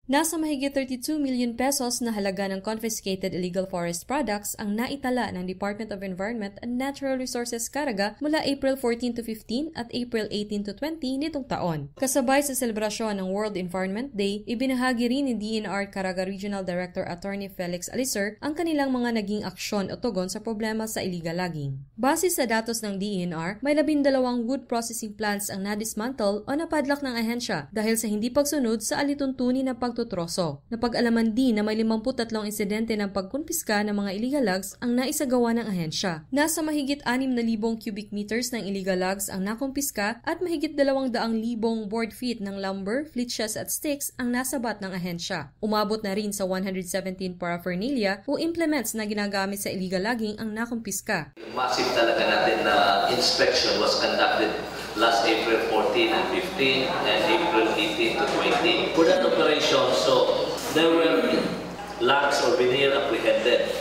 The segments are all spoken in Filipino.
Nasa mahigit 32 million pesos na halaga ng confiscated illegal forest products ang naitala ng Department of Environment and Natural Resources Caraga mula April 14 to 15 at April 18 to 20 nitong taon. Kasabay sa selebrasyon ng World Environment Day, ibinahagi rin ni DENR Caraga Regional Director Attorney Felix Alicer ang kanilang mga naging aksyon o tugon sa problema sa illegal logging. Base sa datos ng DENR, may 12 wood processing plants ang nadismantle o napadlak ng ahensya dahil sa hindi pagsunod sa alituntunin na pagtutroso. Napag-alaman din na may 53 insidente ng pagkumpiska ng mga illegal logs ang naisagawa ng ahensya. Nasa mahigit 6,000 cubic meters ng illegal logs ang nakumpiska at mahigit 200,000 board feet ng lumber, flechas at sticks ang nasabat ng ahensya. Umabot na rin sa 117 paraphernalia o implements na ginagamit sa illegal logging ang nakumpiska. Massive talaga natin na inspection was conducted last April 14 and 15 and April 18 to 20. For that operation, so there were logs or veneer apprehended,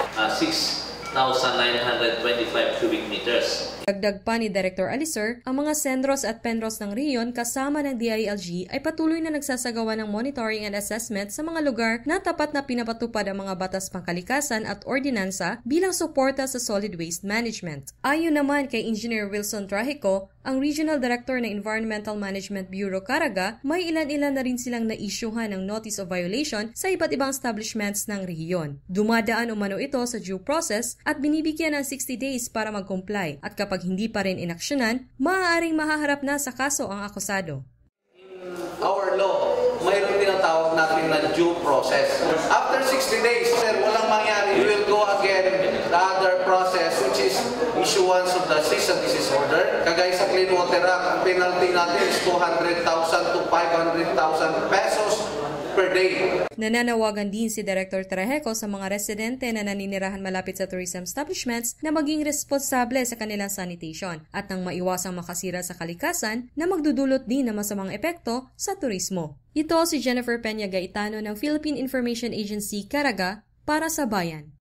6,925 cubic meters. Dagdag pa ni Director Alicer, ang mga sendros at penros ng rehiyon kasama ng DILG ay patuloy na nagsasagawa ng monitoring and assessment sa mga lugar na tapat na pinapatupad ang mga batas pangkalikasan at ordinansa bilang suporta sa solid waste management. Ayon naman kay Engineer Wilson Trajico, ang Regional Director ng Environmental Management Bureau Caraga, may ilan-ilan na rin silang na-issuehan ng Notice of Violation sa iba't ibang establishments ng rehiyon. Dumadaan umano ito sa due process at binibigyan ng 60 days para mag-comply at kapag hindi pa rin inaksyonan, maaaring mahaharap na sa kaso ang akusado. Our law, mayroon tinatawag natin na due process. After 60 days, sir, walang mangyari, we will go again the other process which is issuance of the cease and desist order. Kagaya sa Clean Water Act, ang penalty natin is 200,000 to 500,000 pesos per day. Nananawagan din si Director Trajico sa mga residente na naninirahan malapit sa tourism establishments na maging responsable sa kanilang sanitation at nang maiwasang makasira sa kalikasan na magdudulot din ng masamang epekto sa turismo. Ito si Jennifer Peña Gaetano ng Philippine Information Agency Caraga para sa Bayan.